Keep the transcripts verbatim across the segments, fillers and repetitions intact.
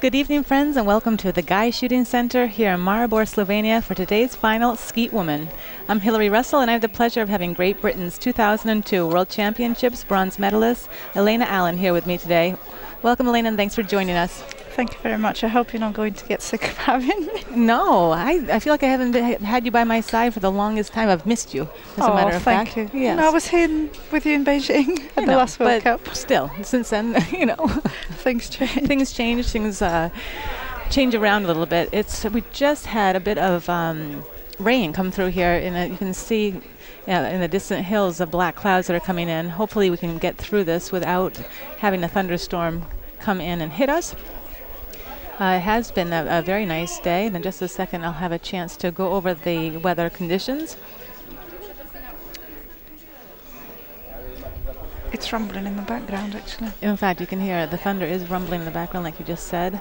Good evening, friends, and welcome to the Guy Shooting Center here in Maribor, Slovenia for today's final Skeet Woman. I'm Hillary Russell, and I have the pleasure of having Great Britain's two thousand two World Championships bronze medalist Elena Allen here with me today. Welcome, Elena, and thanks for joining us. Thank you very much. I hope you're not going to get sick of having me. No, I, I feel like I haven't been, had you by my side for the longest time. I've missed you, as oh, a matter of thank fact. you. Yes. No, I was here with you in Beijing at I the know, last World but Cup. Still, since then, you know, things change. Things change. Things uh, change around a little bit. It's we just had a bit of um, rain come through here, and you can see yeah, in the distant hills the black clouds that are coming in. Hopefully, we can get through this without having a thunderstorm come in and hit us. Uh, it has been a, a very nice day, and in just a second I'll have a chance to go over the weather conditions. It's rumbling in the background, actually. In fact, you can hear it. The thunder is rumbling in the background, like you just said.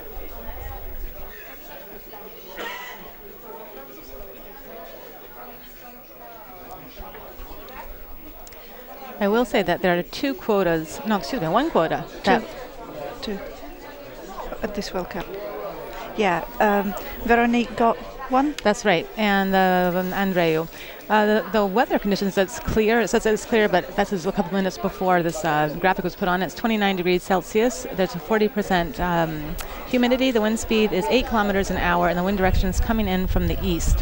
I will say that there are two quotas, no, excuse me, one quota. Two. Two. At this World Cup. Yeah, um, Veronique got one. That's right, and uh, Andreu. Uh, the, the weather conditions, that's clear. It says that it's clear, but that's a couple minutes before this uh, graphic was put on. It's twenty-nine degrees Celsius. There's a forty percent um, humidity. The wind speed is eight kilometers an hour, and the wind direction is coming in from the east.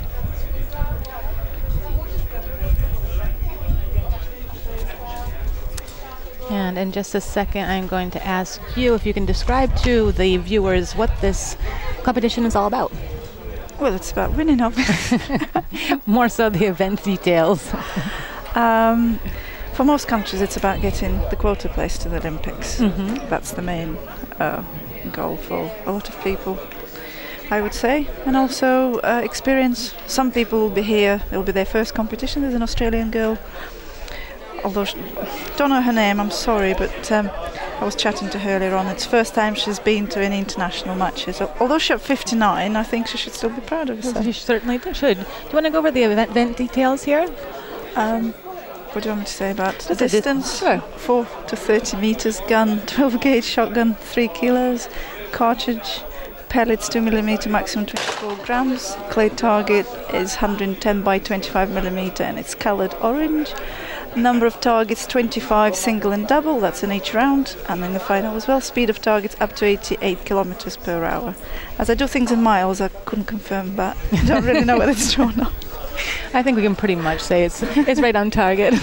And in just a second, I'm going to ask you if you can describe to the viewers what this competition is all about. Well, it's about winning, obviously. More so the event details. um, for most countries, it's about getting the quota place to the Olympics. Mm-hmm. That's the main uh, goal for a lot of people, I would say. And also uh, experience. Some people will be here. It will be their first competition. There's an Australian girl. Although she, don't know her name, I'm sorry, but um, I was chatting to her earlier on. It's the first time she's been to any international matches. Although she's fifty-nine, I think she should still be proud of herself. She certainly should. Do you want to go over the event, event details here? Um, what do you want me to say about the Just distance? Sure. four to thirty meters, gun, twelve gauge shotgun, three kilos, cartridge, pellets two millimeter, maximum twenty-four grams. Clay target is one hundred ten by twenty-five millimeter, and it's colored orange. Number of targets twenty-five, single and double, that's in each round, and in the final as well. Speed of targets up to eighty-eight kilometers per hour. As I do things in miles, I couldn't confirm that. I don't really know whether it's true or not. I think we can pretty much say it's it's right on target.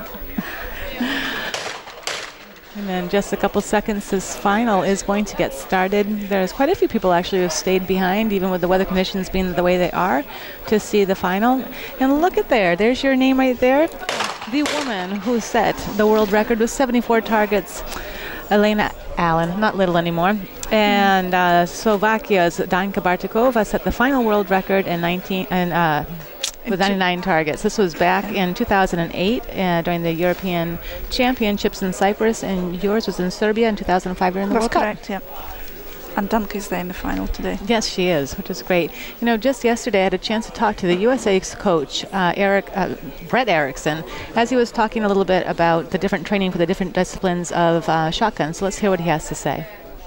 And then just a couple seconds, this final is going to get started. There's quite a few people actually who have stayed behind, even with the weather conditions being the way they are, to see the final. And look at there, there's your name right there. The woman who set the world record with seventy-four targets, Elena Allen, not little anymore. And uh, Slovakia's Danka Bartikova set the final world record in nineteen and uh, with ninety-nine targets. This was back in two thousand eight uh, during the European Championships in Cyprus, and yours was in Serbia in two thousand five during the That's World correct, Cup. yeah. And Danka is there in the final today. Yes, she is, which is great. You know, just yesterday I had a chance to talk to the U S A's coach, uh, Eric, uh, Brett Erickson, as he was talking a little bit about the different training for the different disciplines of uh, shotgun. So let's hear what he has to say.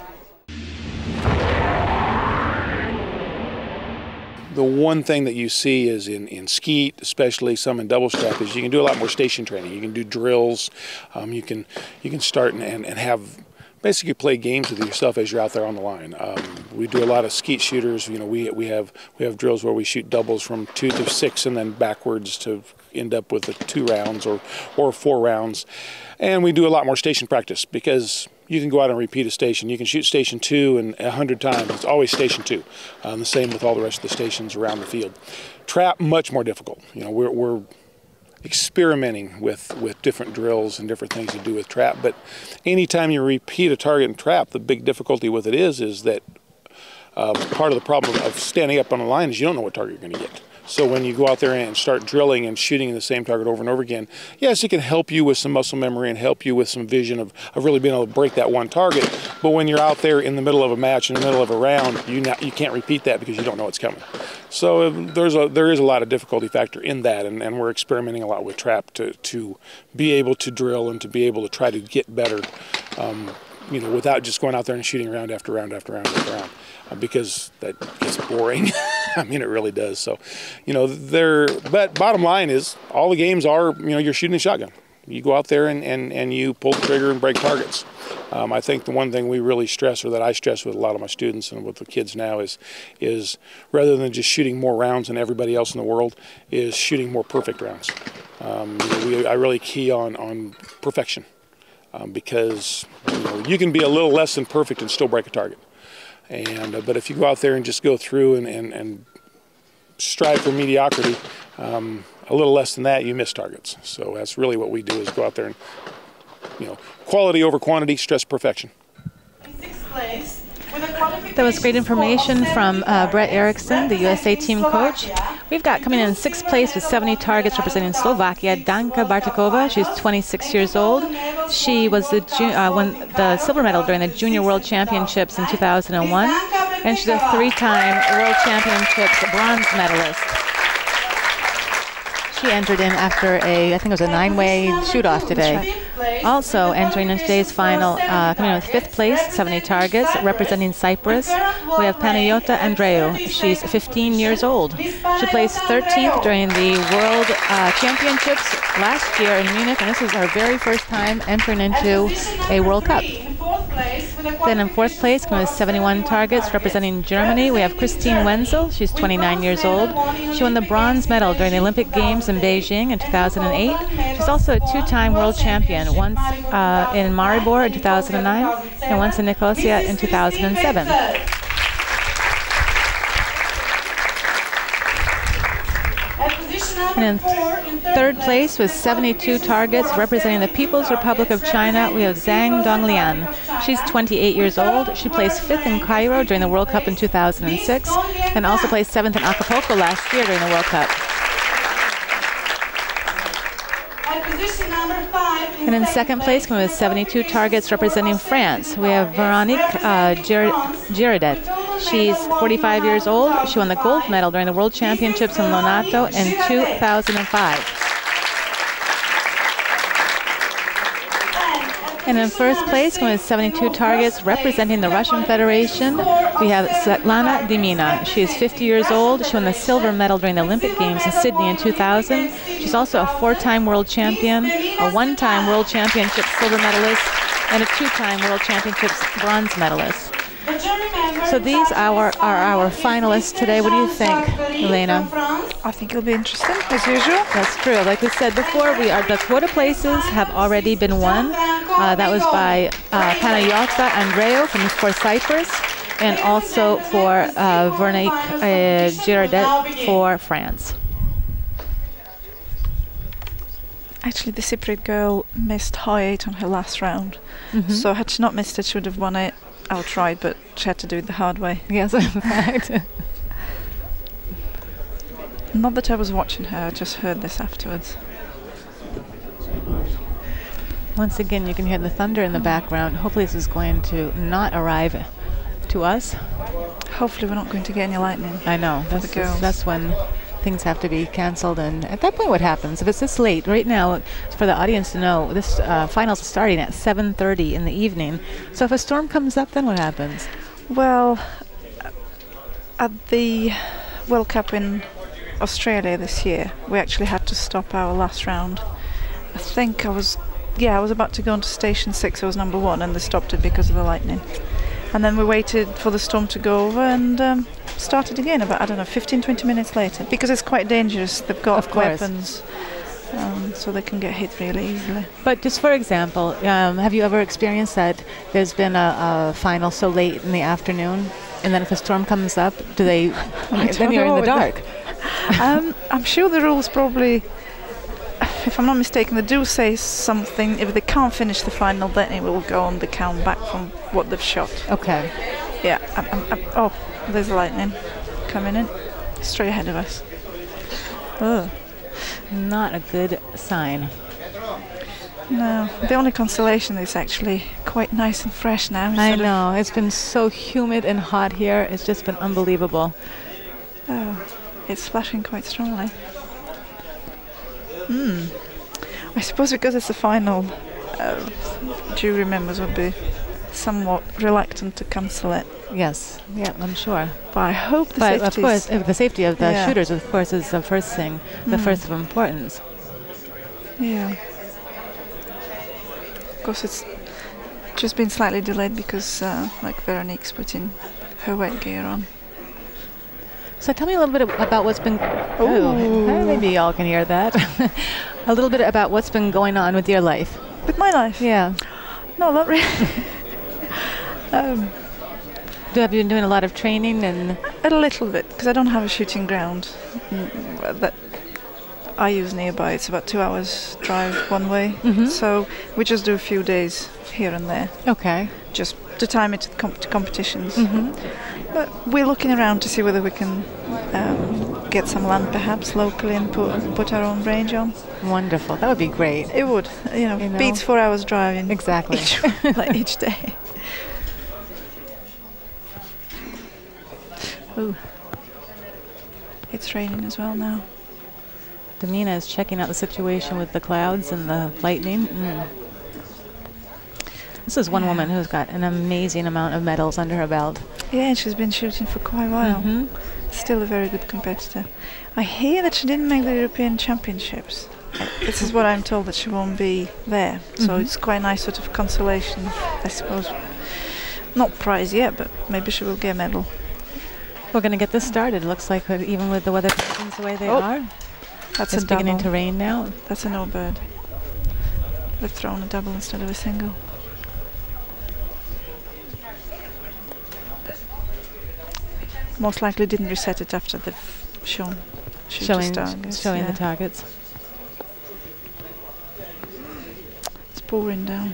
The one thing that you see is in, in skeet, especially some in double strap, is you can do a lot more station training. You can do drills. Um, you can you can start and, and, and have basically play games with yourself as you're out there on the line. Um, we do a lot of skeet shooters. You know, we we have we have drills where we shoot doubles from two to six and then backwards to end up with the two rounds or or four rounds. And we do a lot more station practice because you can go out and repeat a station. You can shoot station two and a hundred times. It's always station two. Um, the same with all the rest of the stations around the field. Trap, much more difficult. You know, we're, we're experimenting with, with different drills and different things to do with trap. But anytime you repeat a target in trap, the big difficulty with it is, is that uh, part of the problem of standing up on a line is you don't know what target you're going to get. So when you go out there and start drilling and shooting the same target over and over again, yes, it can help you with some muscle memory and help you with some vision of, of really being able to break that one target. But when you're out there in the middle of a match, in the middle of a round, you not, you can't repeat that because you don't know what's coming. So uh, there's a, there is a lot of difficulty factor in that, and, and we're experimenting a lot with trap to, to be able to drill and to be able to try to get better, um, you know, without just going out there and shooting round after round after round after round. uh, because that gets boring. I mean, it really does. So, you know, they're, but bottom line is all the games are, you know, you're shooting a shotgun. You go out there and, and, and you pull the trigger and break targets. Um, I think the one thing we really stress, or that I stress with a lot of my students and with the kids now, is is rather than just shooting more rounds than everybody else in the world, is shooting more perfect rounds. Um, you know, we, I really key on, on perfection um, because you know, you can be a little less than perfect and still break a target. And uh, but if you go out there and just go through and, and, and strive for mediocrity, um, a little less than that, you miss targets. So that's really what we do, is go out there and, you know, quality over quantity, stress perfection. That was great information from uh, Brett Erickson, the U S A team coach. We've got coming in sixth place with seventy targets representing Slovakia, Danka Bartakova. She's twenty-six years old. She was the uh, won the silver medal during the Junior World Championships in two thousand one, and she's a three-time World Championships bronze medalist. She entered in after a, I think it was a nine-way shoot-off today. Also entering in today's final, uh, coming in with fifth place, seventy targets, representing Cyprus, we have Panayota Andreou. She's fifteen years old. She placed thirteenth during the World uh, Championships last year in Munich, and this is her very first time entering into a World Cup. Then in fourth place, coming with seventy-one targets, representing Germany, we have Christine Wenzel. She's twenty-nine years old. She won the bronze medal during the Olympic Games in Beijing in two thousand eight. She's also a two-time world champion, once uh, in Maribor in two thousand nine and once in Nicosia in two thousand seven. And in third place with seventy-two targets, representing the People's Republic of China, we have Zhang Donglian. She's twenty-eight years old. She placed fifth in Cairo during the World Cup in two thousand six and also placed seventh in Acapulco last year during the World Cup. And in second place, coming with seventy-two targets, representing France, we have Veronique uh, Girardet. She's forty-five years old. She won the gold medal during the World Championships in Lonato in two thousand five. And in first place, with seventy-two targets, representing the Russian Federation, we have Svetlana Demina. She is fifty years old. She won the silver medal during the Olympic Games in Sydney in two thousand. She's also a four-time world champion, a one-time World Championship silver medalist, and a two-time World Championships bronze medalist. So these are, are our finalists today. What do you think, Elena? I think it'll be interesting, as usual. That's true. Like we said before, we are the quota places have already been won. Uh, that was by uh, Panayota Andreou from for Cyprus, and also for uh, Veronique uh, Girardet for France. Actually, the Cypriot girl missed high eight on her last round. Mm-hmm. So had she not missed it, she would have won it outright, but she had to do it the hard way. Yes, in fact. Not that I was watching her, I just heard this afterwards. Once again, you can hear the thunder in the background. Hopefully this is going to not arrive to us. Hopefully we're not going to get any lightning. I know. That's, the girls. that's when things have to be cancelled, and at that point what happens? If it's this late, right now, for the audience to know, this uh, finals is starting at seven thirty in the evening. So if a storm comes up, then what happens? Well, at the World Cup in Australia this year, we actually had to stop our last round. I think I was, yeah, I was about to go into station six, I was number one, and they stopped it because of the lightning. And then we waited for the storm to go over and um, started again about, I don't know, fifteen, twenty minutes later, because it's quite dangerous. They've got weapons, um, so they can get hit really easily. But just for example, um, have you ever experienced that there's been a, a final so late in the afternoon, and then if a storm comes up, do they, then you're in the dark? um, I'm sure the rules probably, if I'm not mistaken, they do say something, if they can't finish the final, then it will go on the count back from what they've shot. Okay. Yeah. I'm, I'm, I'm, oh, there's lightning coming in straight ahead of us. Ugh. Not a good sign. No. The only consolation is actually quite nice and fresh now. I know. It's been so humid and hot here. It's just been unbelievable. Oh, it's splashing quite strongly. Hmm. I suppose because it's the final, uh, jury members would be somewhat reluctant to cancel it. Yes, yeah, I'm sure. But I hope the But of safety course, uh, the safety of the Yeah. shooters, of course, is the first thing, the Mm. first of importance. Yeah. Of course, it's just been slightly delayed because, uh, like, Veronique's putting her wet gear on. So tell me a little bit ab- about what's been. Ooh. Oh, maybe y'all can hear that. A little bit about what's been going on with your life. With my life? Yeah. No, not really. um, Do have you been doing a lot of training and? a little bit, because I don't have a shooting ground mm, that I use nearby. It's about two hours drive one way. Mhm. So we just do a few days here and there, Okay. just to time it to, comp- to competitions. Mhm. But we're looking around to see whether we can um, get some land perhaps locally and put put our own range on. Wonderful. That would be great. It would, you know, You know. beats four hours driving. Exactly. Each, like each day. Ooh. It's raining as well now. Damina is checking out the situation with the clouds and the lightning. Mm. This is one Yeah. woman who's got an amazing amount of medals under her belt. Yeah, and she's been shooting for quite a while. Mhm. Still a very good competitor. I hear that she didn't make the European Championships. This is what I'm told, that she won't be there. So Mhm. it's quite a nice sort of consolation, I suppose. Not prize yet, but maybe she will get a medal. We're going to get this started. Looks like uh, even with the weather conditions the way they Oh, are, That's it's a double. beginning to rain now. That's a no bird. They've thrown a double instead of a single. Most likely didn't reset it after they've shown shooter's Showing, targets. showing yeah. the targets. It's pouring down.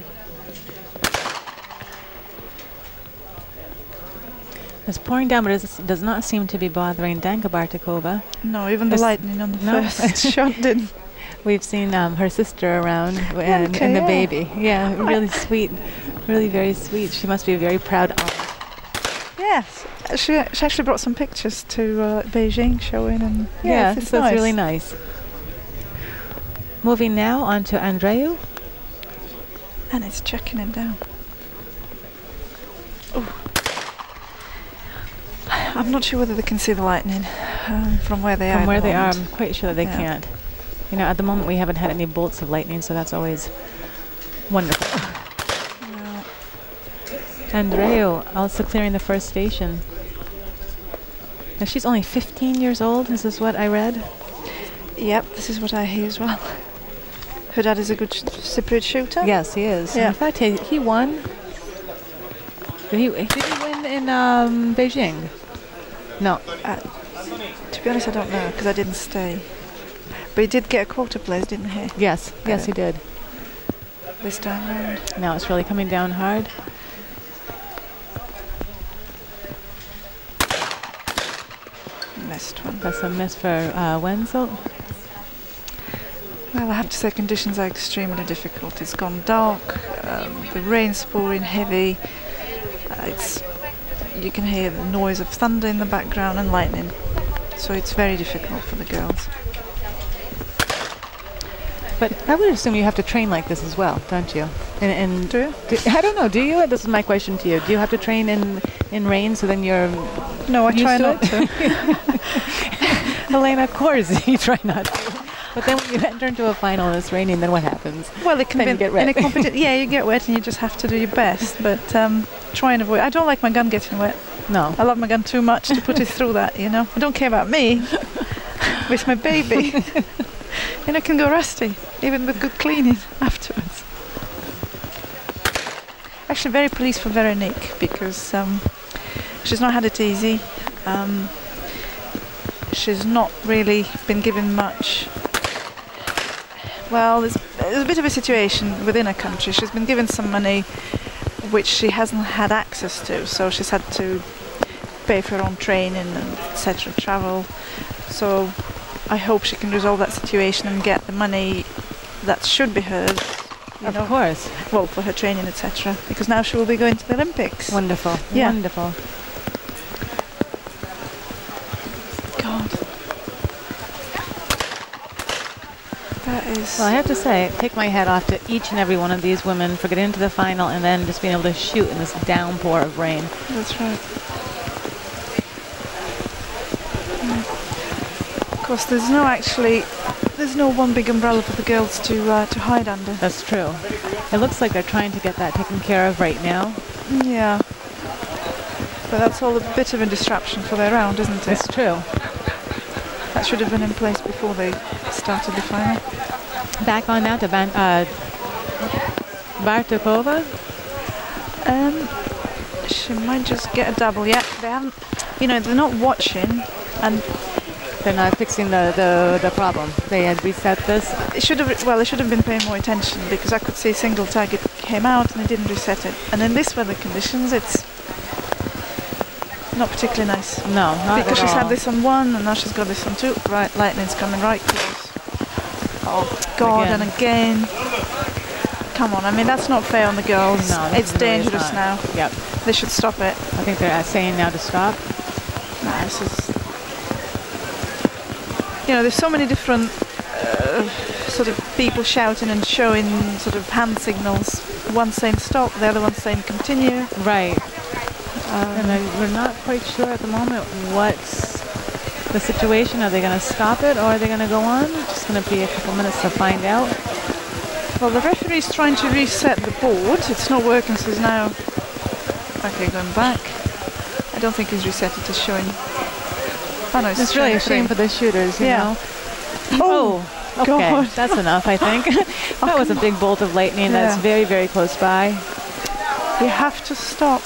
It's pouring down, but it does not seem to be bothering Danka Bartikova. No, even the There's- lightning on the no. first shot didn't. We've seen um, her sister around w- and, Okay, and the yeah. baby. Yeah, really sweet. Really very sweet. She must be a very proud aunt. Yes, she, she actually brought some pictures to uh, Beijing showing, and Yeah, yeah, it's, it's so nice. it's really nice. Moving now on to Andreu. And it's checking him down. Ooh. I'm not sure whether they can see the lightning um, from where they are. From at where the they are, moment. I'm quite sure that they Yeah. can't. You know, at the moment we haven't had any bolts of lightning, so that's always wonderful. Yeah. Andreu also clearing the first station. Now she's only fifteen years old. This is what I read. Yep, this is what I hear as well. Her dad is a good sh- Cypriot shooter. Yes, he is. Yeah. In fact, he, he won. Did he, did he win in um, Beijing? No. Uh, to be honest, I don't know because I didn't stay. But he did get a quarter place, didn't he? Yes, yes, he did. This time round. Now it's really coming down hard. Missed one. That's a miss for uh, Wenzel. Well, I have to say conditions are extremely difficult. It's gone dark, um, the rain's pouring heavy. Uh, it's you can hear the noise of thunder in the background and lightning. So it's very difficult for the girls. But I would assume you have to train like this as well, don't you? And, and Do you? do, I don't know. Do you? This is my question to you. Do you have to train in in rain so then you're No, I used try to not it? to. Elena, of course you try not to. But then when you enter into a final and it's raining, then what happens? Well, it can Then be you get in a wet. competition. Yeah, you get wet and you just have to do your best. But um, try and avoid. I don't like my gun getting wet. No. I love my gun too much to put it through that. You know, I don't care about me. It's my baby. And it can go rusty, even with good cleaning afterwards. Actually, very pleased for Veronique because um, she's not had it easy. Um, she's not really been given much. Well, there's, there's a bit of a situation within her country. She's been given some money which she hasn't had access to, so she's had to pay for her own training and et cetera, travel. So I hope she can resolve that situation and get the money that should be hers. You Of know, course. well, for her training, et cetera. Because now she will be going to the Olympics. Wonderful. Yeah. Wonderful. God. That is. Well, I have to say, take my hat off to each and every one of these women for getting into the final and then just being able to shoot in this downpour of rain. That's right. Of course, there's no actually, there's no one big umbrella for the girls to uh, to hide under. That's true. It looks like they're trying to get that taken care of right now. Yeah. But that's all a bit of a disruption for their round, isn't it? It's true. That should have been in place before they started the final. Back on now to Ban uh, Bartukova. Um, she might just get a double. Yeah, they haven't. You know, they're not watching, and they're not fixing the, the the problem. They had reset this. It should have. Well, they should have been paying more attention because I could see a single target came out and they didn't reset it. And in this weather conditions, it's not particularly nice. No, not because at she's all. had this on one and now she's got this on two. Right, lightning's coming right close. Oh God! Again. And again. Come on, I mean, that's not fair on the girls. No, it's really dangerous now. Yep. They should stop it. I think they're uh, saying now to stop. No, this is... You know, there's so many different uh, sort of people shouting and showing sort of hand signals. One saying stop, the other one saying continue. Right. Um, and I, we're not quite sure at the moment what's the situation. Are they going to stop it or are they going to go on? It's just going to be a couple minutes to find out. Well, the referee's trying to reset the board. It's not working, so he's now... Okay, going back. I don't think he's reset it, it's showing... Oh no, it's, it's really a shame for the shooters, you yeah. know. Oh, oh okay, God. That's enough, I think. That oh, was a big bolt of lightning. Yeah. That's very, very close by. You have to stop.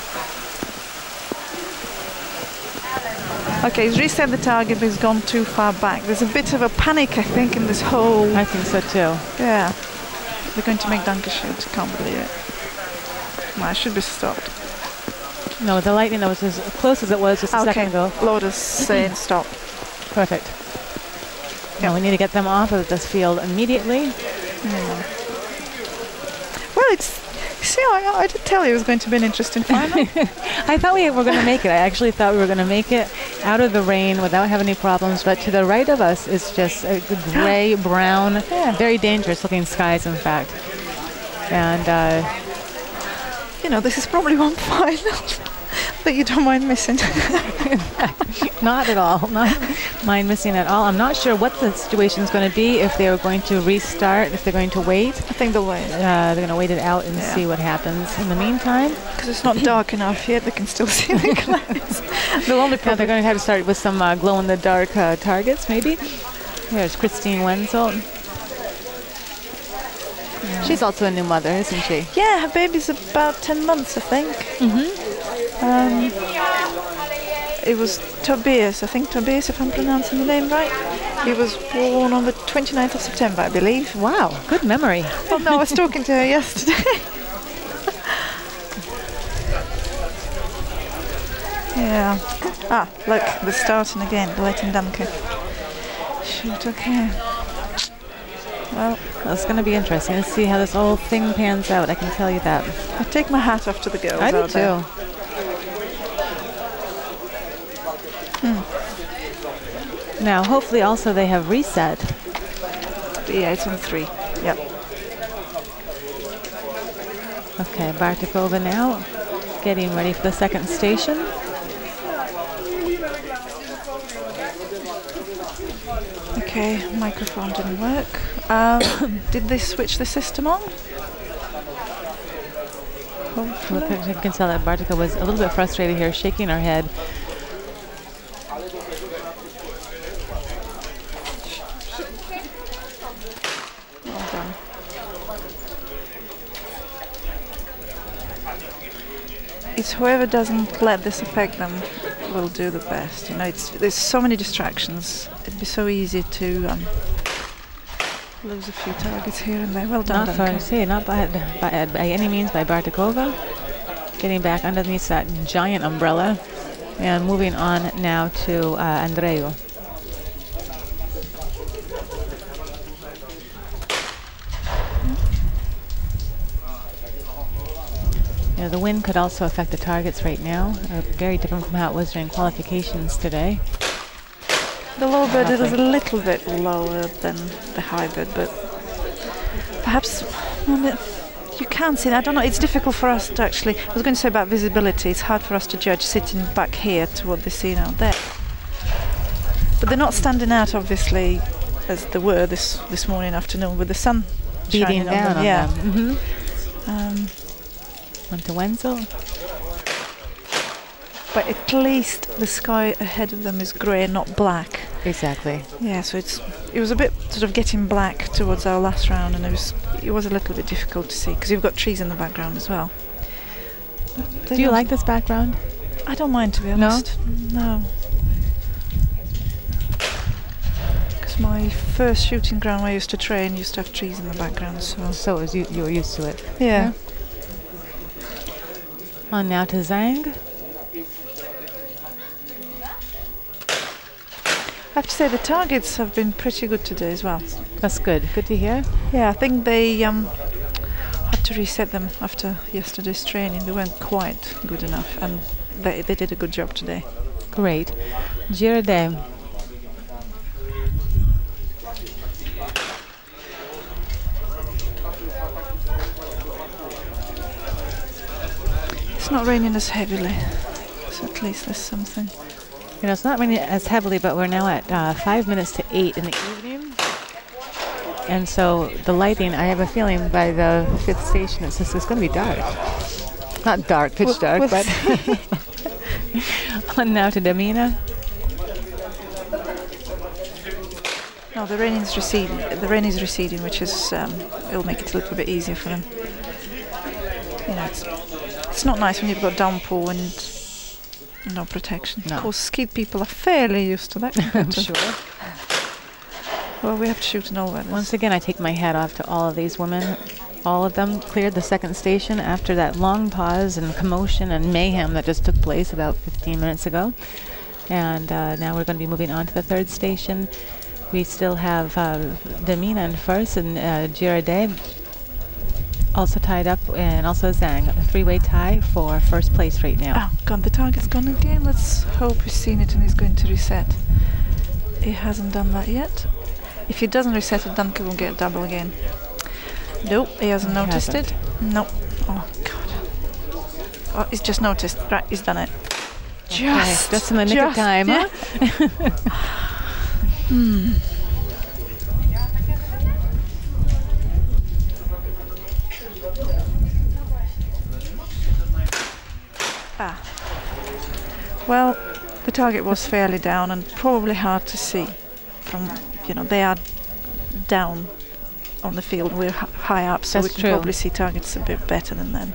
Okay, he's reset the target, but he's gone too far back. There's a bit of a panic, I think, in this whole... I think so, too. Yeah. They're going to make Dankeschön. Can't believe it. No, it should be stopped. No, the lightning that was as close as it was just a okay. second ago. Lourdes saying stop. Perfect. Now we need to get them off of this field immediately. Mm. Well, it's... See, I, I did tell you it was going to be an interesting final. I thought we were going to make it. I actually thought we were going to make it out of the rain without having any problems. But to the right of us is just a gray, brown, yeah. very dangerous looking skies, in fact. And, uh, you know, this is probably one final that you don't mind missing. Not at all. Not mind missing at all. I'm not sure what the situation is going to be, if they're going to restart, if they're going to wait. I think they'll wait. Uh, they're going to wait it out and yeah. see what happens. In the meantime, because it's not dark enough yet, they can still see the clouds. They'll only yeah, they're going to have to start with some uh, glow-in-the-dark uh, targets, maybe. There's Christine Wenzel. Yeah. She's also a new mother, isn't she? Yeah, her baby's about ten months, I think. Mm-hmm. Um, it was Tobias, I think Tobias, if I'm pronouncing the name right. He was born on the twenty-ninth of September, I believe. Wow, good memory. Well, no, I was talking to her yesterday. Yeah. Ah, look, they're starting again, the Latin Danke. Shoot, okay. Well, that's going to be interesting to see how this whole thing pans out, I can tell you that. I take my hat off to the girls. I do out too. There. Hmm. Now, hopefully also they have reset. Yeah, it's on three. Yep. Okay, Bartukova now getting ready for the second station. Okay, microphone didn't work. Um, did they switch the system on? Look, you can tell that Bartukova was a little bit frustrated here, shaking her head. Well done. It's whoever doesn't let this affect them will do the best. You know, it's there's so many distractions. It'd be so easy to um, lose a few targets here and there. Well done. Not for say, not by, by by any means by Bartukova. Getting back underneath that giant umbrella, and moving on now to uh, Andreu. Yeah, the wind could also affect the targets right now. Uh, very different from how it was during qualifications today. The low bird is Roughly. a little bit lower than the high bird, but perhaps well, the- you can see. I don't know. It's difficult for us to actually. I was going to say about visibility. It's hard for us to judge sitting back here to what they're seeing out there. But they're not standing out, obviously, as they were this this morning afternoon with the sun Beating shining on down them. on yeah. them. Mm-hmm. Um, On to Wenzel. but at least the sky ahead of them is grey and not black. Exactly. Yeah, so it's it was a bit sort of getting black towards our last round, and it was it was a little bit difficult to see because you've got trees in the background as well. But Do you like this background? I don't mind, to be honest. No. Because my first shooting ground where I used to train used to have trees in the background, so So as you, you were used to it. yeah. On now to Zhang. I have to say the targets have been pretty good today as well. That's good. Good to hear. Yeah, I think they um, had to reset them after yesterday's training. They weren't quite good enough, and they, they did a good job today. Great. Girardet. It's not raining as heavily, so at least there's something. You know, it's not raining as heavily, but we're now at uh, five minutes to eight in the evening. And so the lighting, I have a feeling by the fifth station, it's just it's going to be dark. Not dark, pitch We'll- dark, we'll but on now to Damina. No, the rain is receding. The rain is receding, which is um, it'll make it a little bit easier for them. You know, it's it's not nice when you've got downpour and no protection. No. Of course, Skeet people are fairly used to that. I'm sure. Well, we have to shoot in all weathers. Once again, I take my hat off to all of these women. All of them cleared the second station after that long pause and commotion and mayhem that just took place about fifteen minutes ago. And uh, now we're going to be moving on to the third station. We still have uh, Damina in first and uh, Girardet also tied up, and also Zhang. A three-way tie for first place right now. Oh, God, the target's gone again. Let's hope he's seen it and he's going to reset. He hasn't done that yet. If he doesn't reset it, Duncan will get double again. Nope, he hasn't He noticed hasn't. it. Nope. Oh, God. Oh, he's just noticed. Right, he's done it. Just, just in the nick of just, time, yeah. huh? Hmm. Ah. Well, the target was fairly down and probably hard to see. From you know, they are down on the field. We're h high up, so That's we can true. probably see targets a bit better than them.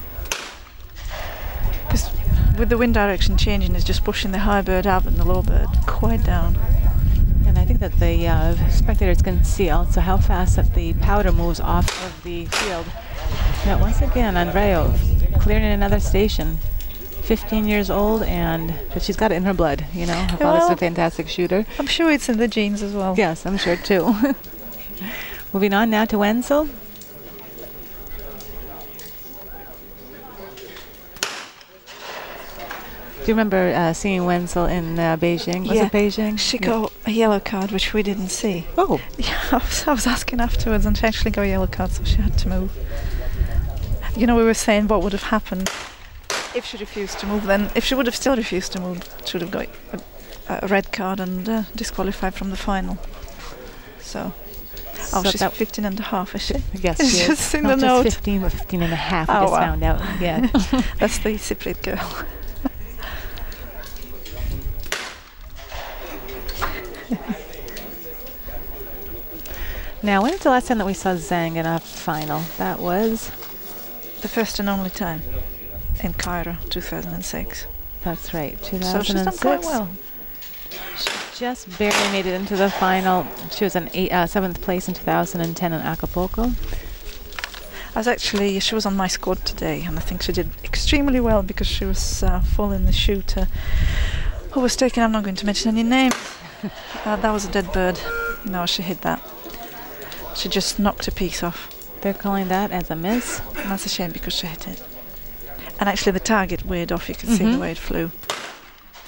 Because with the wind direction changing, it's just pushing the high bird up and the low bird quite down. And I think that the uh, spectators can see also how fast that the powder moves off of the field. Now, once again, Andreo clearing another station. fifteen years old, and but she's got it in her blood, you know. Her father's Well, a fantastic shooter. I'm sure it's in the genes as well. Yes, I'm sure too. Moving on now to Wenzel. Do you remember uh, seeing Wenzel in uh, Beijing? Was Yeah. it Beijing? She Yeah. got a yellow card, which we didn't see. Oh, Yeah, I was, I was asking afterwards, and she actually got a yellow card, so she had to move. You know, we were saying what would have happened if she refused to move. Then, if she would have still refused to move, she would have got a, a red card and uh, disqualified from the final. So, oh, So she's that- fifteen and a half, is she? yes, It's she is. just in Not the just note. fifteen, but fifteen and a half. I Oh, just wow. found out. Yeah. That's the Cypriot girl. Now, when was the last time that we saw Zhang in a final? That was. The first and only time in Cairo, two thousand six. That's right, two So thousand six. she's done quite well. She just barely made it into the final. She was in eight, uh, seventh place in two thousand ten in Acapulco. I was actually, she was on my squad today, and I think she did extremely well because she was uh, following the shooter who was taken. I'm not going to mention any names. uh, that was a dead bird. No, she hit that. She just knocked a piece off. They're calling that as a miss. And that's a shame because she hit it. And actually the target weared off. You could see the Mhm. way it flew.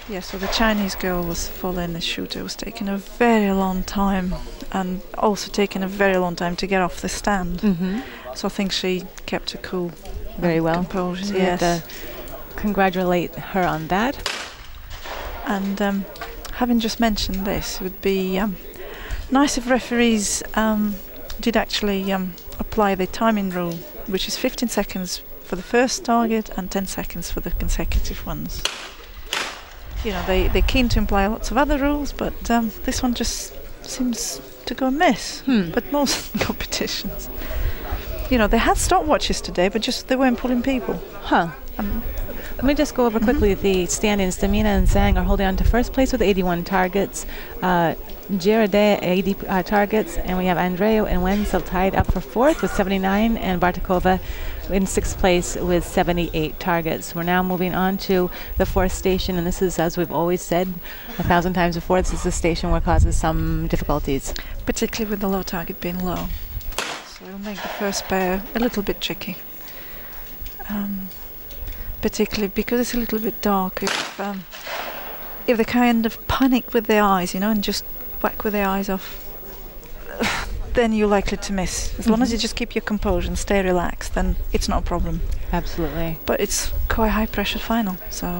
Yeah, so the Chinese girl was following the shooter. It was taking a very long time, and also taking a very long time to get off the stand. Mm-hmm. So I think she kept her cool. Very well. Composure, So we yes. have to congratulate her on that. And um, having just mentioned this, it would be um, nice if referees um, did actually um, apply the timing rule, which is fifteen seconds for the first target and ten seconds for the consecutive ones. You know, they, they're keen to imply lots of other rules, but um, this one just seems to go amiss. Hmm. But most competitions. You know, they had stopwatches today, but just they weren't pulling people. Huh. Um, Let me just go over quickly the standings. Damina and Zhang are holding on to first place with eighty-one targets. Uh, Girardet, eighty uh, targets. And we have Andreu and Wenzel tied up for fourth with seventy-nine. And Bartikova in sixth place with seventy-eight targets. We're now moving on to the fourth station. And this is, as we've always said a thousand times before, this is the station where it causes some difficulties. particularly with the low target being low. So it'll make the first pair a little bit tricky. Um, particularly because it's a little bit dark. If, um, if they kind of panic with their eyes, you know, and just whack with their eyes off, then you're likely to miss. As mm-hmm. long as you just keep your composure and stay relaxed, then it's not a problem. Absolutely. But it's quite a high pressure final, so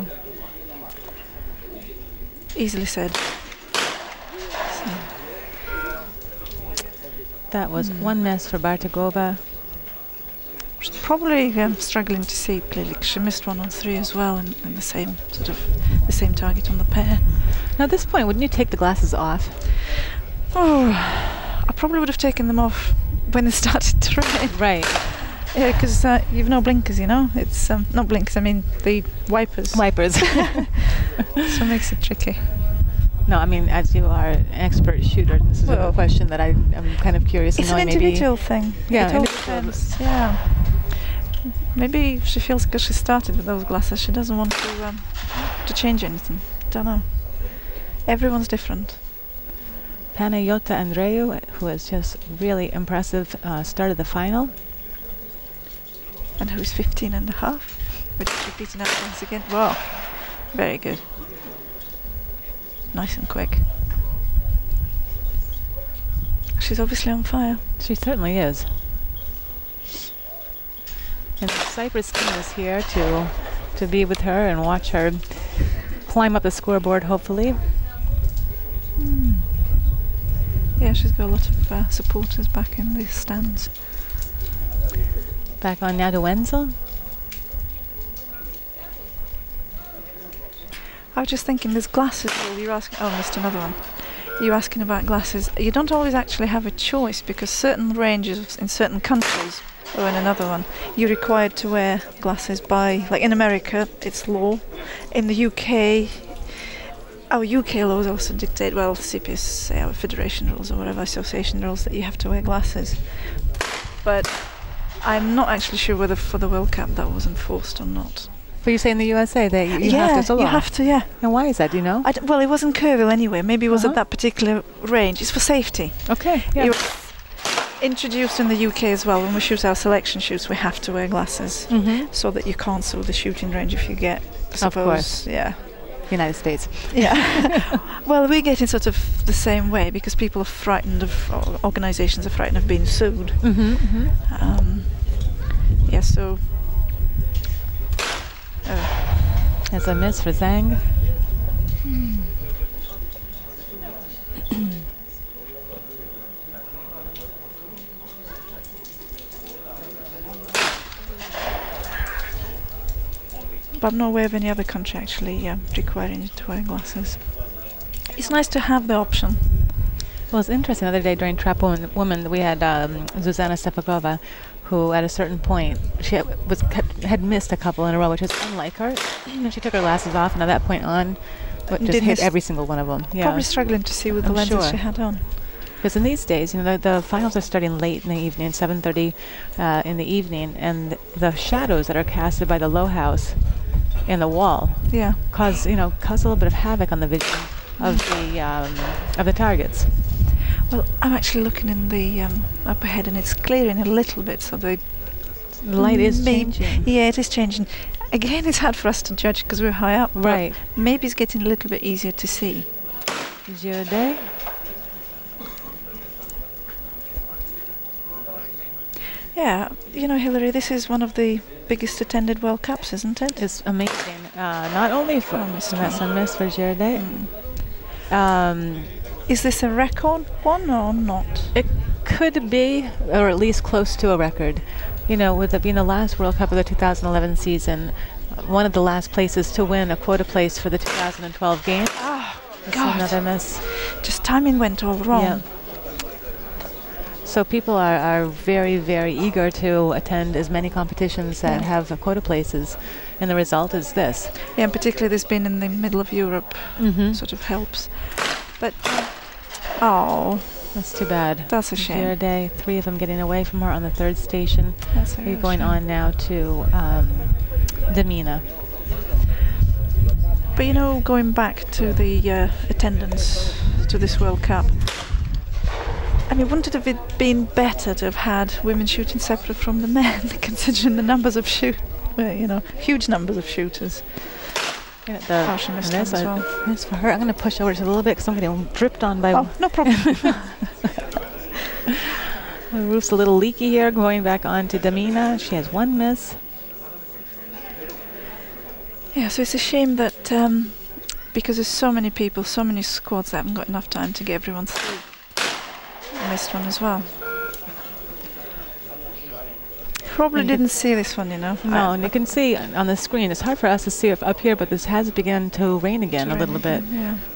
easily said. So. That was Mm. one miss for Bartikova. She's probably um, struggling to see clearly, 'cause she missed one on three as well, and, and the same sort of the same target on the pair. Now at this point, wouldn't you take the glasses off? Oh, I probably would have taken them off when they started to rain. Right. Yeah, because uh, you've no blinkers, you know. It's um, not blinkers. I mean the wipers. Wipers. So it makes it tricky. No, I mean, as you are an expert shooter, this is Well, a question that I, I'm kind of curious. It's in an knowing individual thing. Yeah, it all individual. depends. Yeah. Maybe she feels because she started with those glasses, she doesn't want to um, to change anything. Don't know. Everyone's different. Panayota Andreu, who has just really impressive uh, start of the final. And who's fifteen and a half? We're just repeating that once again. Wow. Very good. Nice and quick. She's obviously on fire. She certainly is. And the Cyprus team is here to to be with her and watch her climb up the scoreboard, hopefully. Mm. Yeah, she's got a lot of uh, supporters back in the stands. Back on now to Wenzel. I was just thinking, there's glasses. Well, you're asking. Oh, missed another one. You're asking about glasses. You don't always actually have a choice, because certain ranges in certain countries, or in another one, you're required to wear glasses by, like in America, it's law. In the U K, our U K laws also dictate, well, C P S, our federation rules or whatever, association rules, that you have to wear glasses. But I'm not actually sure whether for the World Cup that was enforced or not. But you say in the U S A that you, you yeah, have to, it's a law. you have to, yeah. And why is that, do you know? I d well, it wasn't Kerrville anyway. Maybe it was Uh-huh. at that particular range. It's for safety. Okay, yeah. It was introduced in the U K as well. When we shoot our selection shoots, we have to wear glasses Mm-hmm. so that you can't see the shooting range if you get, I suppose, course. yeah. United States. Yeah. Well, we get in sort of the same way, because people are frightened of, or organisations are frightened of being sued. Mm-hmm, mm-hmm. Um, yeah, so... Oh. That's a miss for Zhang. Hmm. But I'm not aware of any other country actually um, requiring you to wear glasses. It's nice to have the option. Well, it's interesting. The other day during Trap Woman, woman, we had um, Zuzana Stefakova, who at a certain point, she had, was had missed a couple in a row, which is unlike her. And she took her glasses off, and at that point on, but just Did hit miss- every single one of them. Yeah. Probably struggling to see with the I'm lenses sure. she had on. Because in these days, you know, the, the finals are starting late in the evening, seven thirty uh, in the evening, and the shadows that are casted by the low house in the wall Yeah. cause, you know, cause a little bit of havoc on the vision of the um, of the targets. Well, I'm actually looking in the um, up ahead, and it's clearing a little bit, so the The light is may- changing. Yeah, it is changing. Again, it's hard for us to judge because we're high up. but Right. Maybe it's getting a little bit easier to see. Girardet. Yeah, you know, Hilary, this is one of the biggest attended World Cups, isn't it? It's amazing. Uh, not only for Oh, missed that's one. a miss for Girardet. Mm. Um, Is this a record one or not? it could be, or at least close to a record. You know, with it being the last World Cup of the two thousand eleven season, one of the last places to win a quota place for the two thousand twelve game. Oh, That's God. another miss. Just timing went all wrong. Yeah. So people are, are very, very eager to attend as many competitions that Yeah. have uh, quota places, and the result is this. Yeah, and particularly this being in the middle of Europe Mm-hmm. sort of helps. But, oh, That's too bad. that's a shame. Girardet, three of them getting away from her on the third station. That's a We're real going shame. on now to um, Demina. But you know, going back to the uh, attendance to this World Cup, I mean, wouldn't it have been- been better to have had women shooting separate from the men, considering the numbers of shoot, well, you know, huge numbers of shooters. Yeah, the Oh, she missed miss, one as uh, well. miss for her. I'm going to push over just a little bit because I'm getting dripped on by. Oh, no problem. The roof's a little leaky here. Going back on to Demina. She has one miss. Yeah, so it's a shame that um, because there's so many people, so many squads that haven't got enough time to get everyone through. I missed one as well. Probably And didn't see this one, you know. No, I- and you can see on on the screen. It's hard for us to see it up here, but this has begun to rain again a It's little bit. raining, Yeah.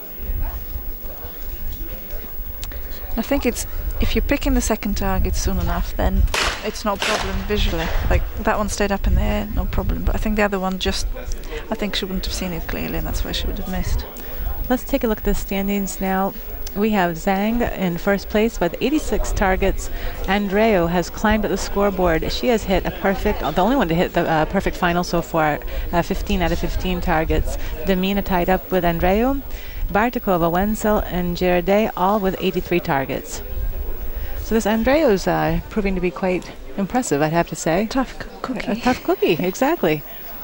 I think it's if you're picking the second target soon enough, then it's no problem visually. Like that one stayed up in the air, no problem. But I think the other one just, I think she wouldn't have seen it clearly, and that's why she would have missed. Let's take a look at the standings now. We have Zhang in first place with eighty-six targets. Andreu has climbed up the scoreboard. She has hit a perfect, the only one to hit the uh, perfect final so far, uh, fifteen out of fifteen targets. Demina tied up with Andreu. Bartikova, Wenzel, and Girardet all with eighty-three targets. So this Andreu's uh, proving to be quite impressive, I'd have to say. Tough c- cookie. A tough cookie, exactly.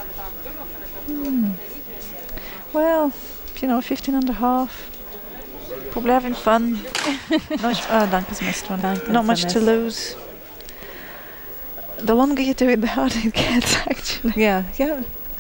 Well, you know, fifteen and a half. Probably having fun. Not, oh, Duncan's missed one. Duncan's Not a much to miss. lose. The longer you do it, the harder it gets, actually. Yeah, yeah.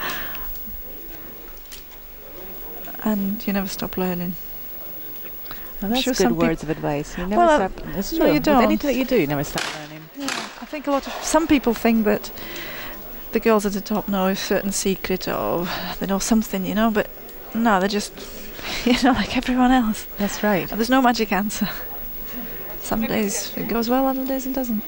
And you never stop learning. Well, that's sure good some peop- words of advice. You never Well, uh, stop. It's no, true. you With don't. anything that you do, you never stop learning. I think a lot of some people think that the girls at the top know a certain secret or they know something, you know, but no, they're just, you know, like everyone else. That's right. There's no magic answer. Some days it goes well, other days it doesn't.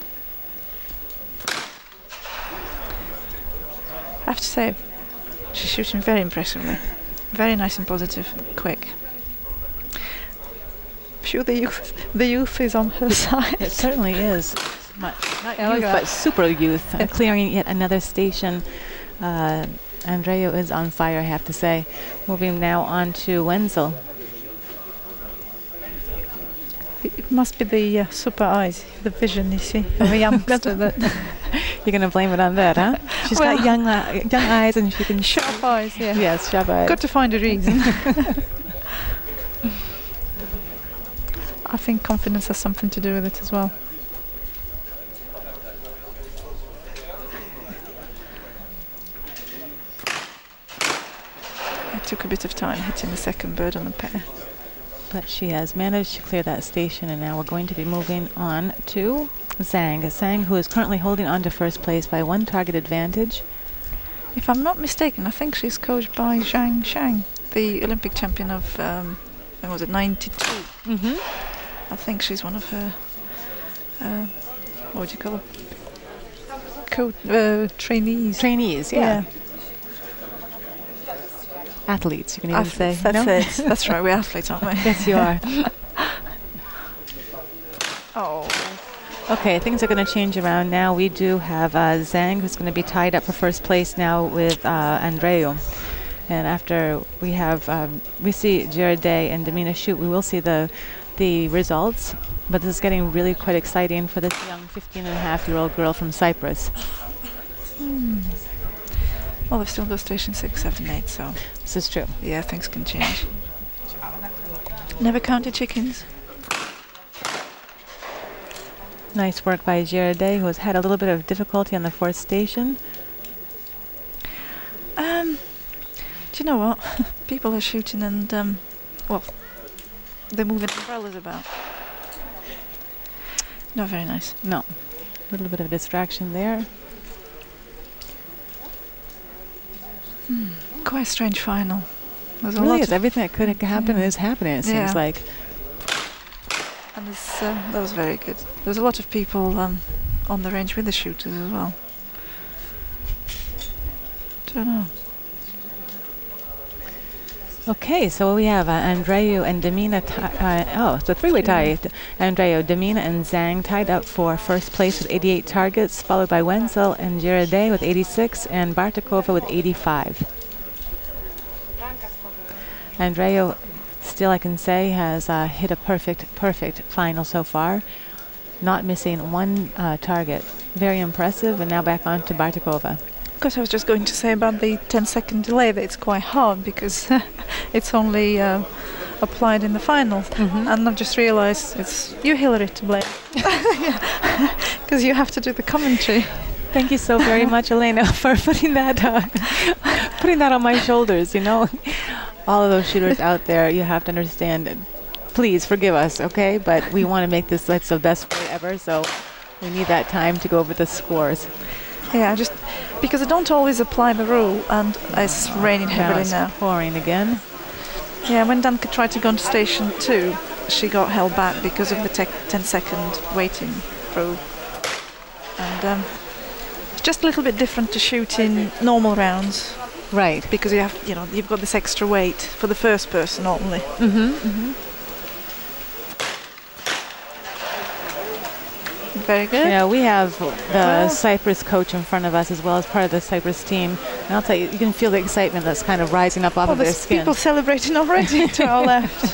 I have to say, she's shooting very impressively. Very nice and positive, quick. I'm sure the youth, the youth is on her side. It certainly is. Much, not Yeah, look youth, at but that. super youth. Uh, clearing yet another station. Uh, Andreu is on fire, I have to say. Moving now on to Wenzel. It must be the uh, super eyes, the vision, you see, of a youngster that You're going to blame it on that, huh? She's got Well- young, uh, young eyes and she can... sharp eyes, yeah. Yes, sharp eyes. Got to find a reason. I think confidence has something to do with it as well. It took a bit of time hitting the second bird on the pair. But she has managed to clear that station, and now we're going to be moving on to Zhang. Zhang, who is currently holding on to first place by one target advantage. If I'm not mistaken, I think she's coached by Zhang Shang, the Olympic champion of, um, when was it, ninety-two. Mm-hmm. I think she's one of her, uh, what would you call her? Co- uh, trainees. Trainees, yeah. Athletes, you can even Ath- say. That's no? it. That's right, we're athletes, aren't we? Yes, you are. Oh. Okay, things are going to change around now. We do have uh, Zhang, who's going to be tied up for first place now with uh, Andreu. And after we have, um, we see Girardet and Demina shoot, we will see the the results. But this is getting really quite exciting for this young fifteen and a half year old girl from Cyprus. Well, they've still got station six, seven, eight, so This is true. yeah, things can change. Never count your chickens. Nice work by Girardet, who has had a little bit of difficulty on the fourth station. Um, do you know what? People are shooting and, um, well, they're moving umbrellas about. Not very nice. No. A little bit of a distraction there. Hmm. Quite a strange final. There's It a really lot is. of Everything that could happen yeah. is happening, it Yeah. seems like. And there's, uh, that was very good. There's a lot of people um, on the range with the shooters as well. Don't know. Okay, so we have uh, Andreu and Demina. Uh, oh, it's a three-way tie. D- Andreu, Demina, and Zhang tied up for first place with eighty-eight targets, followed by Wenzel and Girardet with eighty-six, and Bartikova with eighty-five. Andreu, still I can say, has uh, hit a perfect, perfect final so far, not missing one uh, target. Very impressive, and now back on to Bartikova. Of course, I was just going to say about the ten second delay that it's quite hard because it's only uh, applied in the final. Mm-hmm. And I've just realised it's you, Hillary, to blame. Because you have to do the commentary. Thank you so very much, Elena, for putting that uh, putting that on my shoulders. You know, all of those shooters out there, you have to understand. Please forgive us, okay? But we want to make this like the best play ever, so we need that time to go over the scores. Yeah, just because I don't always apply the rule, and it's raining heavily it's now. pouring again. Yeah, when Danka tried to go on station two, she got held back because of the te- ten second waiting rule. And um, it's just a little bit different to shoot in normal rounds. Right. Because you have, you know, you've got this extra weight for the first person only. Mm-hmm. Mm-hmm. Very good. Yeah, we have the Well- Cyprus coach in front of us as well as part of the Cyprus team. And I'll tell you, you can feel the excitement that's kind of rising up off Oh, of their there's skin. people celebrating already to our left.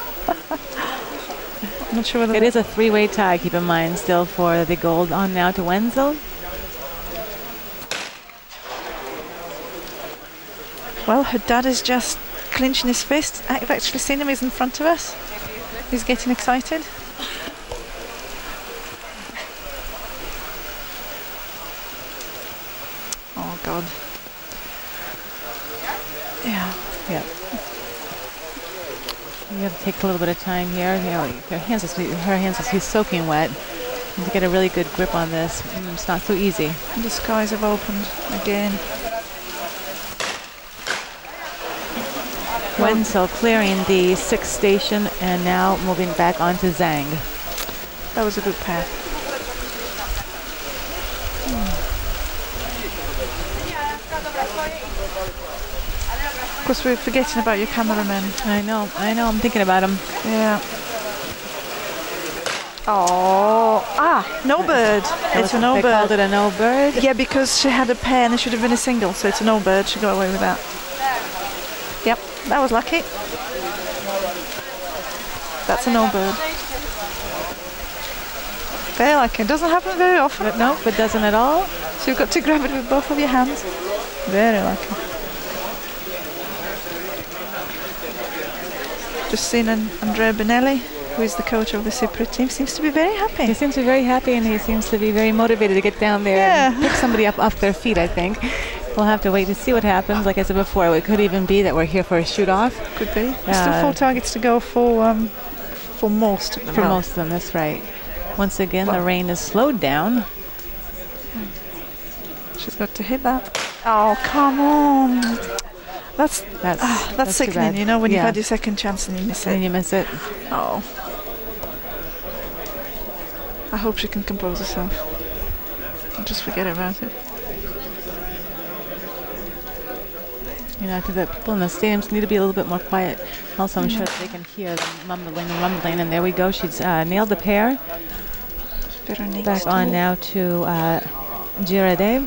I'm not sure whether It is a three-way tie, keep in mind, still for the gold on now to Wenzel. Well, her dad is just clenching his fist. I've actually seen him. He's in front of us. He's getting excited. Oh, God. Yeah. Yeah. You have to take a little bit of time here. You know, her hands, are, her hands are soaking wet. And to get a really good grip on this, mm, it's not so easy. And the skies have opened again. Wenzel clearing the sixth station and now moving back onto Zhang. That was a good pair. Of course, we're forgetting about your cameraman. I know, I know, I'm thinking about him. Yeah. Oh, ah, no bird. It's a no They called bird. it a no bird. Yeah, because she had a pair and it should have been a single, so it's a no bird. She got away with that. Yep, that was lucky. That's a no bird. Very lucky. It doesn't happen very often. But no, it doesn't at all. So you've got to grab it with both of your hands. Very lucky. Just seen an Andrea Benelli, who is the coach of the Cypriot team, seems to be very He happy. seems to be very happy and he seems to be very motivated to get down there Yeah. and pick somebody up off their feet, I think. We'll have to wait to see what happens. Like I said before, it could even be that we're here for a shoot-off. Could be. Uh, Still four targets to go for um, for most of them. For Well, most of them, that's right. Once again, the Well. rain is slowed down. She's got to hit that. Oh, come on. That's That's, ah, that's, too sickening, bad. you know, when you've Yeah. had your second chance and you miss And it. you miss it. Oh. I hope she can compose herself. And just forget about it. You know, I think that people in the stadiums need to be a little bit more quiet. Also, I'm sure that they can hear the mumbling and rumbling. And there we go. She's uh, nailed the pair. Veronique Back on still- now to uh, Girardet.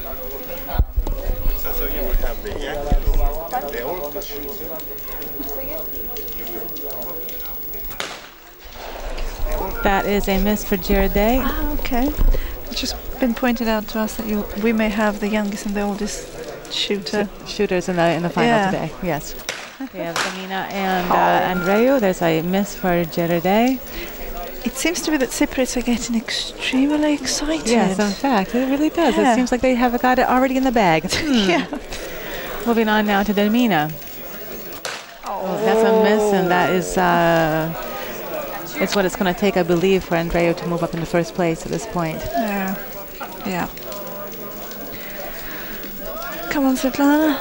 That is a miss for Girardet. Ah, okay. It's just been pointed out to us that you, we may have the youngest and the oldest shooter. Sh shooters in the in the final Yeah. today. Yes. We have Damina and uh, Andreu. There's a miss for Girardet. It seems to be that Cypriots are getting extremely excited. Yes, in fact, it really does. Yeah. It seems like they have got it already in the bag. Hmm. Yeah. Moving on now to Damina. Oh, that's a miss, and that is uh, it's what it's going to take, I believe, for Andreu to move up into first place at this point. Yeah. Yeah. Come on, Svetlana.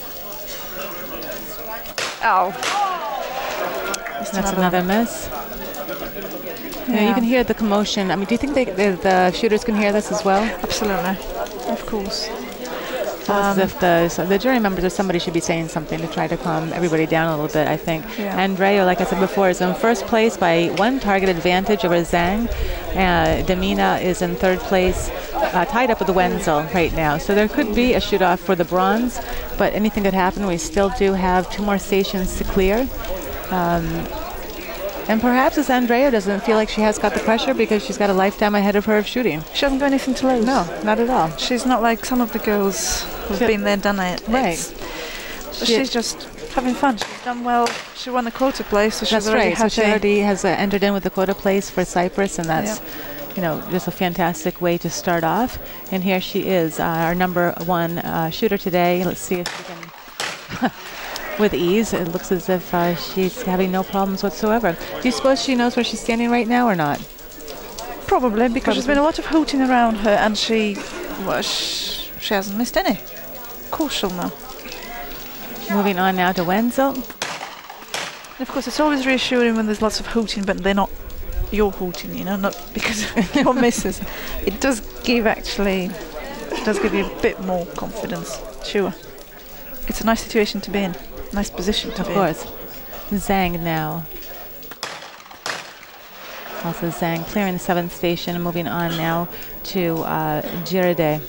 Oh. Just That's another another miss. Yeah. Yeah. You can hear the commotion. I mean, do you think they, the, the shooters can hear this as well? Absolutely. Of course. As if the, so the jury members or somebody should be saying something to try to calm everybody down a little bit, I think. Yeah. Andreu, like I said before, is in first place by one target advantage over Zhang. Uh, Damina is in third place, uh, tied up with the Wenzel right now. So there could be a shoot-off for the bronze, but anything could happen. We still do have two more stations to clear. Um, and perhaps as Andreu doesn't feel like she has got the pressure because she's got a lifetime ahead of her of shooting. She hasn't got anything to lose. No, not at all. She's not like some of the girls who've She- been there, done it. Right. It's- She- she's just having fun. She's done well. She won the quota place, so she's That's already right. So happy. she already has uh, entered in with the quota place for Cyprus, and that's, Yep. you know, just a fantastic way to start off. And here she is, uh, our number one uh, shooter today. Let's see if she can, with ease. It looks as if uh, she's having no problems whatsoever. Do you suppose she knows where she's standing right now or not? Probably, because Probably. there's been a lot of hooting around her, and she, well, sh she hasn't missed any. Of course she'll know. Moving on now to Wenzel. And of course, it's always reassuring when there's lots of hooting, but they're not your hooting, you know, not because of your misses. It does give actually, it does give you a bit more confidence. Sure, it's a nice situation to be in, nice position to Of be course. Zhang now. Also Zhang clearing the seventh station and moving on now to uh, Girardet.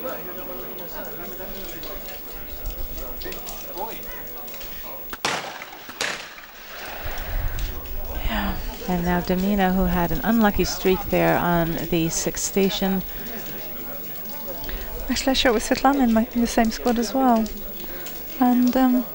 Yeah. And now Damina, who had an unlucky streak there on the sixth station. Actually, I shot with Svetlana in, my, in the same squad as well, and um.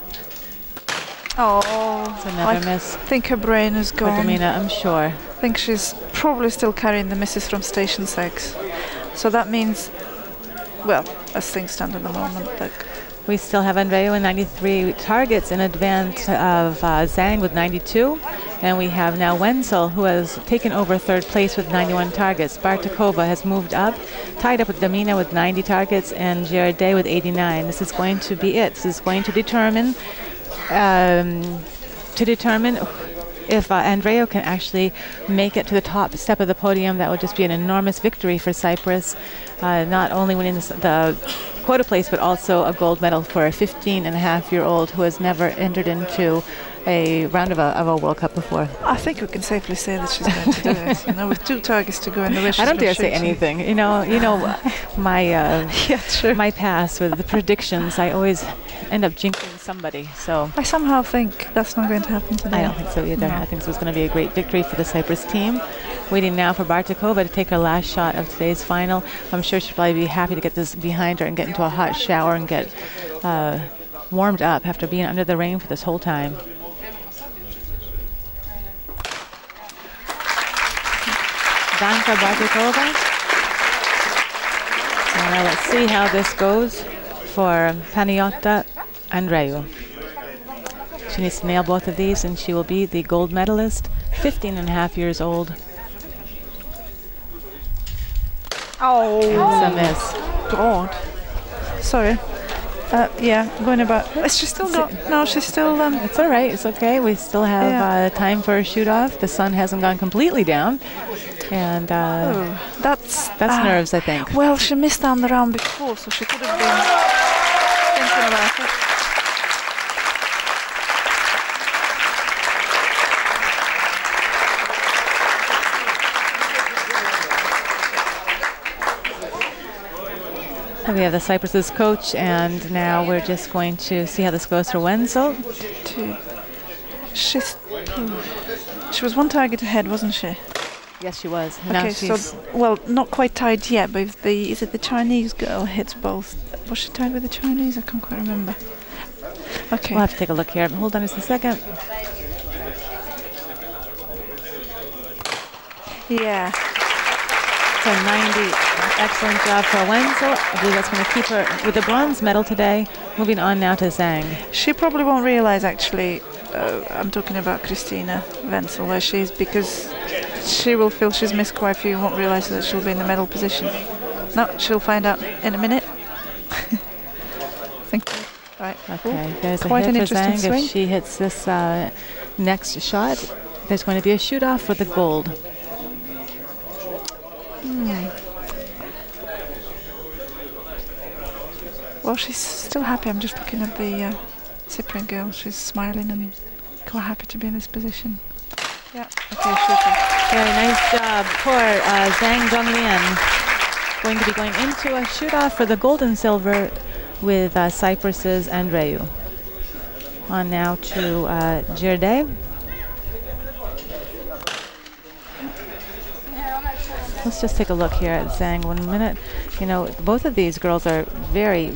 Oh, It's another I miss think her brain is for gone. Damina, I'm sure. I think she's probably still carrying the misses from station six. So that means, well, as things stand at the moment, like, We still have Andreu with ninety-three targets in advance of uh, Zhang with ninety-two. And we have now Wenzel, who has taken over third place with ninety-one targets. Bartakova has moved up, tied up with Damina with ninety targets, and Girardet with eighty-nine. This is going to be it. This is going to determine um, to determine if uh, Andreu can actually make it to the top step of the podium. That would just be an enormous victory for Cyprus, uh, not only winning the, the quota place, but also a gold medal for a fifteen and a half year old who has never entered into a round of a, of a World Cup before. I think we can safely say that she's going to do it. You know, with two targets to go in the way she's I don't been dare say shooting. anything. You know, you know, my uh, Yeah, true. my past with the predictions. I always end up jinxing somebody. So I somehow think that's not going to happen today. I don't think so either. No. I think this is going to be a great victory for the Cyprus team. Waiting now for Bartakova to take her last shot of today's final. I'm sure she'll probably be happy to get this behind her and get into a hot shower and get uh, warmed up after being under the rain for this whole time. Danka Bartakova. And now let's see how this goes for Paniota Andreu. She needs to nail both of these and she will be the gold medalist, fifteen and a half years old. Oh, It's a miss. God. Sorry. Uh, yeah, going about. Is she still got? No, she's still. Um, It's all right. It's okay. We still have Yeah. uh, time for a shoot off. The sun hasn't gone completely down. And uh, oh, that's that's uh, nerves, I think. Well, she missed down the round before, so she could have been thinking about it. So we have the Cyprus's coach, and now we're just going to see how this goes for Wenzel. Two. She's. She was one target ahead, wasn't she? Yes, she was. Now Okay, so she's well, not quite tied yet, but if the is it the Chinese girl hits both? Was she tied with the Chinese? I can't quite remember. Okay. We'll have to take a look here. Hold on just a second. Yeah. So ninety. Excellent job for Wenzel. I believe that's going to keep her with the bronze medal today. Moving on now to Zhang. She probably won't realize, actually, uh, I'm talking about Christina Wenzel, where she is, because she will feel she's missed quite a few and won't realize that she'll be in the medal position. No, she'll find out in a minute. Thank you. Right. Okay, Ooh, there's quite a an hit for interesting Zhang. swing. If she hits this uh, next shot, there's going to be a shoot-off for the gold. Hmm. Well, she's still happy. I'm just looking at the uh, Cypriot girl. She's smiling and quite happy to be in this position. Yeah. Okay, shooting. Very nice job for uh, Zhang Donglian. Going to be going into a shoot-off for the gold and silver with uh, Cyprus's Andreu. On now to uh, Girde. Let's just take a look here at Zhang one minute. You know, both of these girls are very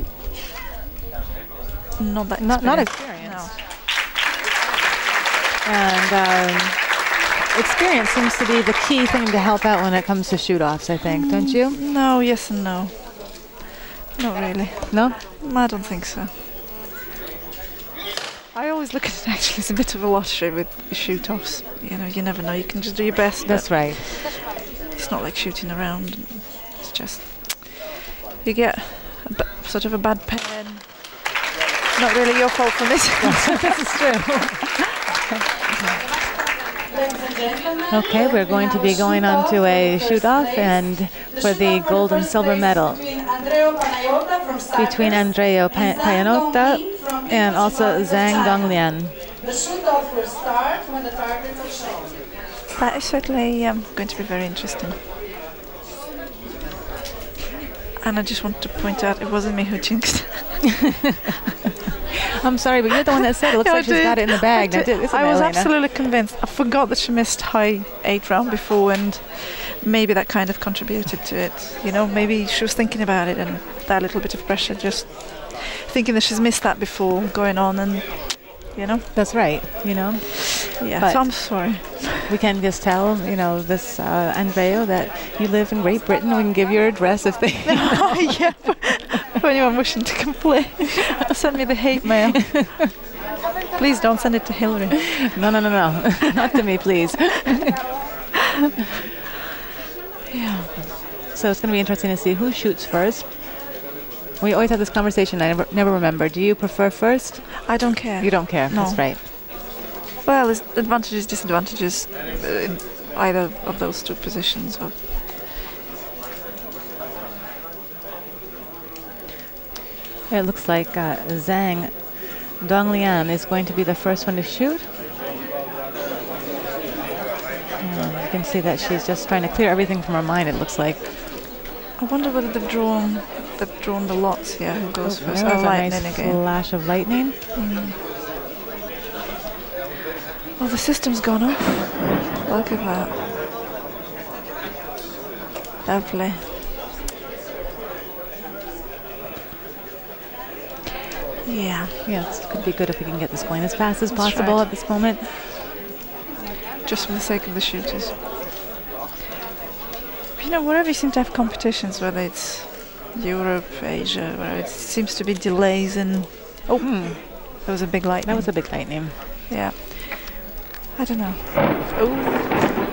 Not that not, not experienced. experienced. And um, experience seems to be the key thing to help out when it comes to shoot-offs, I think, don't you? No, yes and no. Not really. No? I don't think so. I always look at it actually as a bit of a lottery with shoot-offs. You know, you never know. You can just do your best. That's right. It's not like shooting around. It's just you get a b sort of a bad pen. Not really your fault for this. This is true. Okay, we're going to be going on to a shoot-off and for the gold and silver medal between Andreu Paianotta and also Zhang Donglian. The shoot-off will start when the targets are shown. That is certainly um, going to be very interesting. And I just want to point out, it wasn't me who jinxed. I'm sorry, but you're the one that said it looks Yeah, like I she's did. got it in the bag. I, Now, did. isn't I it, was Elena? absolutely convinced. I forgot that she missed high eight round before, and maybe that kind of contributed to it. You know, maybe she was thinking about it, and that little bit of pressure, just thinking that she's missed that before, going on, and you know. That's right, you know. Yeah, But so I'm sorry. we can just tell, you know, this uh, Andreu that you live in Great Britain. We can give your address if they... Yeah, for, for anyone wishing to complain, send me the hate mail. Please don't send it to Hillary. No, no, no, no. Not to me, please. Yeah. So it's going to be interesting to see who shoots first. We always have this conversation. I never, never remember. Do you prefer first? I don't care. You don't care. No. That's right. Well, there's advantages, disadvantages uh, in either of those two positions. Or It looks like uh, Zhang Donglian is going to be the first one to shoot. And you can see that she's just trying to clear everything from her mind, it looks like. I wonder whether they've drawn they've drawn the lots here. Who goes Oh, first? there Oh, was a lightning nice again. flash of lightning. Mm. Oh, the system's gone off. Look at that. Lovely. Yeah. Yeah, it could be good if we can get this going as fast as That's possible right. at this moment. Just for the sake of the shooters. You know, wherever you seem to have competitions, whether it's Europe, Asia, where it seems to be delays and oh, Hmm. there was a big lightning. That was a big lightning. Yeah. I don't know. Oh.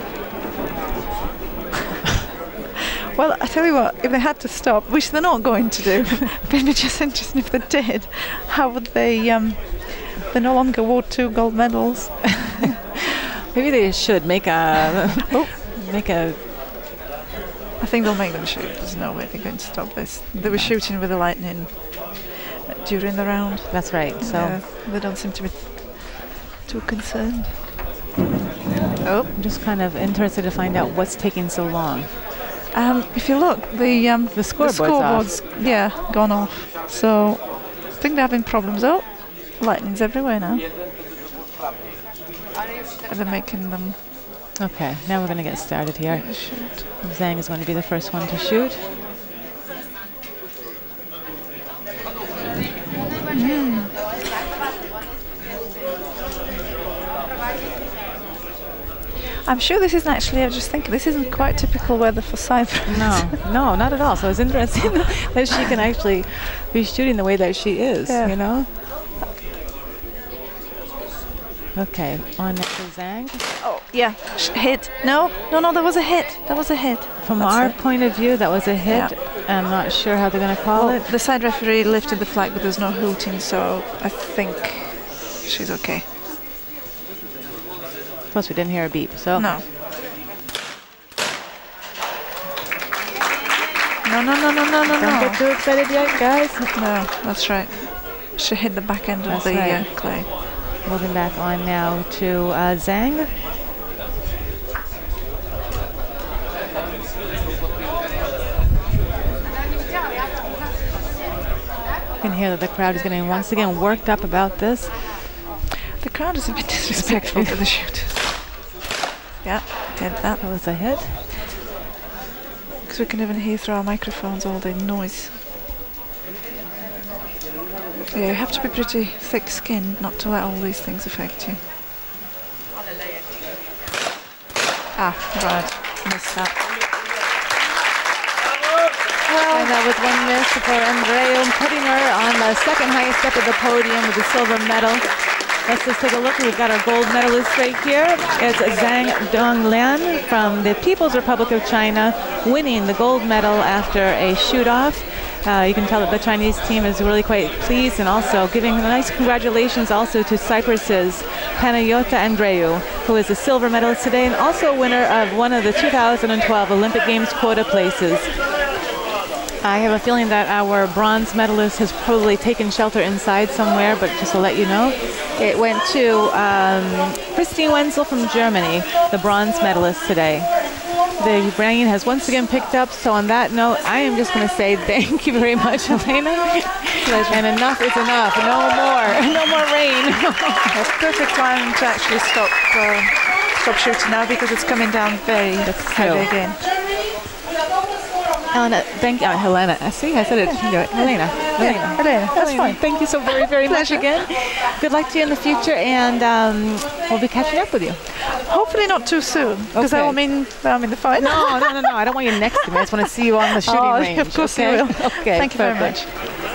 Well, I tell you what, if they had to stop, which they're not going to do, but it'd be just interesting if they did, how would they, um, they no longer award two gold medals. Maybe they should make a, Oh. make a, I think they'll make them shoot. There's no way they're going to stop this. They were shooting with the lightning during the round. that's right. So Yeah, they don't seem to be too concerned. Oh, I'm just kind of interested to find out what's taking so long. um, if you look, the um, The scoreboard's off. scoreboard's yeah gone off. So I think they're having problems. Oh, lightning's everywhere now. And they're making them Okay, now we're going to get started here. Shoot. Zhang is going to be the first one to shoot. Mm. I'm sure this isn't actually, I was just thinking, this isn't quite typical weather for Cyprus. No, no, not at all. So it's interesting that she can actually be shooting the way that she is, Yeah. you know? Okay, on next to Zhang. Oh, yeah, Sh- hit. No, no, no, that was a hit. That was a hit. From That's our it. point of view, that was a hit. Yeah. I'm not sure how they're going to call Well, it. the side referee lifted the flag, but there's no hooting, so I think she's okay. Plus, we didn't hear a beep, so. No. No, no, no, no, no, no, Don't no. get too excited yet, guys. No, that's right. She hit the back end of That's the right. uh, clay. Moving back on now to uh, Zhang. You can hear that the crowd is getting once again worked up about this. The crowd is a bit disrespectful to the shooters. Yeah, did that. That was a hit. Because we can even hear through our microphones all the noise. Yeah, you have to be pretty thick-skinned not to let all these things affect you. Ah, right. Missed that. And that was one miss for Andreu, putting her on the second highest step of the podium with the silver medal. Let's just take a look. We've got our gold medalist right here. It's Zhang Donglian from the People's Republic of China, winning the gold medal after a shoot-off. Uh, you can tell that the Chinese team is really quite pleased, and also giving a nice congratulations also to Cyprus's Panayota Andreu, who is a silver medalist today and also winner of one of the two thousand twelve Olympic Games quota places. I have a feeling that our bronze medalist has probably taken shelter inside somewhere, but just to let you know, it went to um, Christine Wenzel from Germany, the bronze medalist today. The rain has once again picked up, so on that note, I am just going to say thank you very much, Elena. And enough is enough. No more. No more rain. That's perfect time to actually stop uh, stop shooting now because it's coming down very heavy again. Elena, thank you. Uh, Helena. I see, I said it. You know, Helena. Helena. Helena, that's Helena. fine. Thank you so very, very much again. Good luck to you in the future, and um, we'll be catching up with you. Hopefully not too soon, because Okay. that will mean that I'm in the final. No, no, no, no. I don't want you next to me. I just want to see you on the shooting Oh, range. of course okay? you will. Okay. Thank you very perfect. much.